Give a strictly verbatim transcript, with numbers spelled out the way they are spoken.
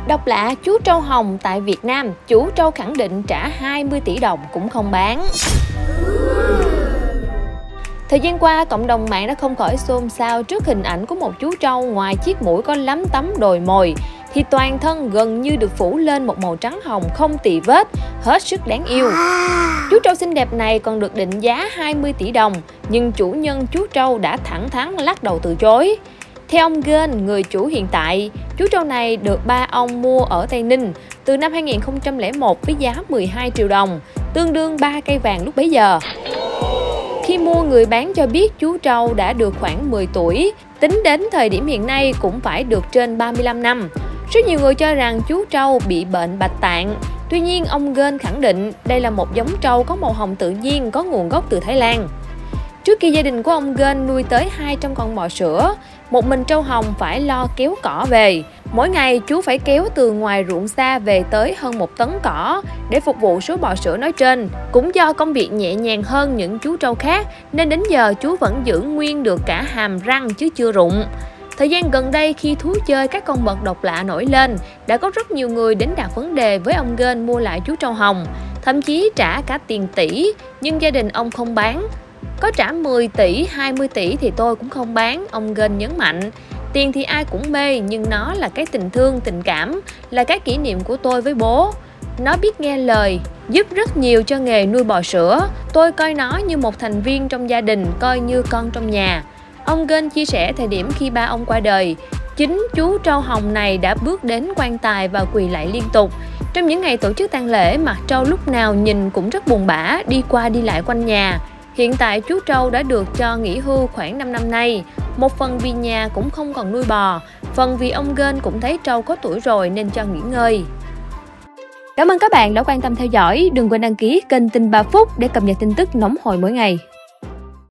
Độc lạ chú trâu hồng tại Việt Nam, chủ trâu khẳng định trả hai mươi tỷ đồng cũng không bán. Thời gian qua, cộng đồng mạng đã không khỏi xôn xao trước hình ảnh của một chú trâu ngoài chiếc mũi có lấm tấm đồi mồi, thì toàn thân gần như được phủ lên một màu trắng hồng không tì vết, hết sức đáng yêu. Chú trâu xinh đẹp này còn được định giá hai mươi tỷ đồng, nhưng chủ nhân chú trâu đã thẳng thắn lắc đầu từ chối. Theo ông Gen, người chủ hiện tại, chú trâu này được ba ông mua ở Tây Ninh từ năm hai nghìn không trăm lẻ một với giá mười hai triệu đồng, tương đương ba cây vàng lúc bấy giờ. Khi mua, người bán cho biết chú trâu đã được khoảng mười tuổi, tính đến thời điểm hiện nay cũng phải được trên ba mươi lăm năm. Rất nhiều người cho rằng chú trâu bị bệnh bạch tạng. Tuy nhiên, ông Gen khẳng định đây là một giống trâu có màu hồng tự nhiên, có nguồn gốc từ Thái Lan. Trước kia gia đình của ông Gen nuôi tới hai trăm con bò sữa, một mình trâu hồng phải lo kéo cỏ về. Mỗi ngày chú phải kéo từ ngoài ruộng xa về tới hơn một tấn cỏ để phục vụ số bò sữa nói trên. Cũng do công việc nhẹ nhàng hơn những chú trâu khác nên đến giờ chú vẫn giữ nguyên được cả hàm răng chứ chưa rụng. Thời gian gần đây, khi thú chơi các con vật độc lạ nổi lên, đã có rất nhiều người đến đặt vấn đề với ông Gen mua lại chú trâu hồng, thậm chí trả cả tiền tỷ, nhưng gia đình ông không bán. Có trả mười tỷ, hai mươi tỷ thì tôi cũng không bán, ông Gen nhấn mạnh. Tiền thì ai cũng mê, nhưng nó là cái tình thương, tình cảm, là cái kỷ niệm của tôi với bố. Nó biết nghe lời, giúp rất nhiều cho nghề nuôi bò sữa. Tôi coi nó như một thành viên trong gia đình, coi như con trong nhà. Ông Gen chia sẻ thời điểm khi ba ông qua đời, chính chú trâu hồng này đã bước đến quan tài và quỳ lạy liên tục. Trong những ngày tổ chức tang lễ, mặt trâu lúc nào nhìn cũng rất buồn bã, đi qua đi lại quanh nhà. Hiện tại chú trâu đã được cho nghỉ hưu khoảng năm năm nay. Một phần vì nhà cũng không còn nuôi bò, phần vì ông Gen cũng thấy trâu có tuổi rồi nên cho nghỉ ngơi. Cảm ơn các bạn đã quan tâm theo dõi. Đừng quên đăng ký kênh Tin ba Phút để cập nhật tin tức nóng hổi mỗi ngày.